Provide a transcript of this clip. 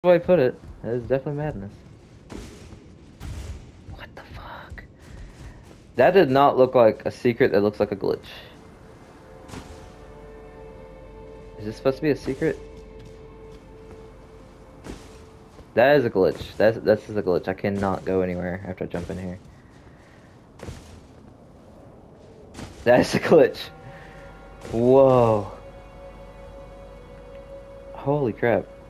That's the way I put it. That is definitely madness. What the fuck? That did not look like a secret, that looks like a glitch. Is this supposed to be a secret? That is a glitch. That's just a glitch. I cannot go anywhere after I jump in here. That is a glitch. Whoa. Holy crap.